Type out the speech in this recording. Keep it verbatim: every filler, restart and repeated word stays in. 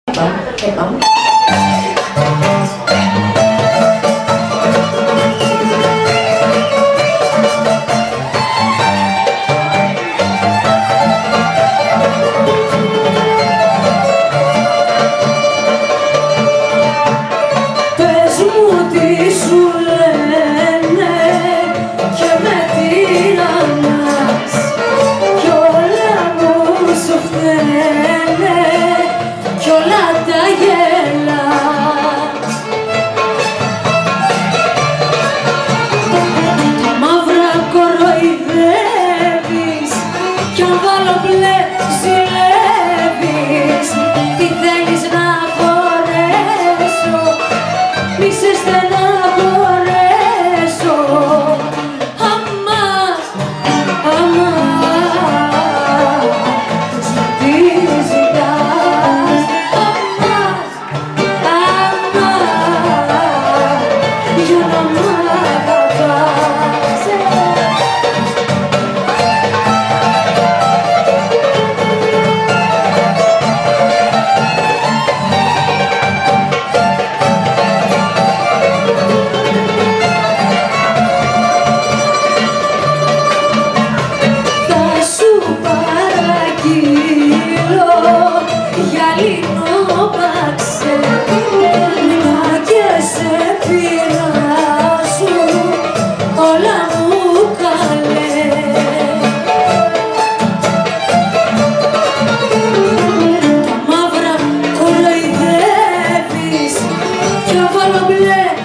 Πάμε. Πες μου τι σου λένε και με τι ανάς κι όλα μου σου φταίνε κι όλα τα γελάς. Τα μαύρα κοροϊδεύεις κι αν βάλω μπλε ζηλεύεις. Τι θέλεις να φορέσω, μη σε στεναχωρέσω. Αμά, αμά, τι ζητάς. Αμά, αμά, για να μ' αγαπάς. Βάλω μπλε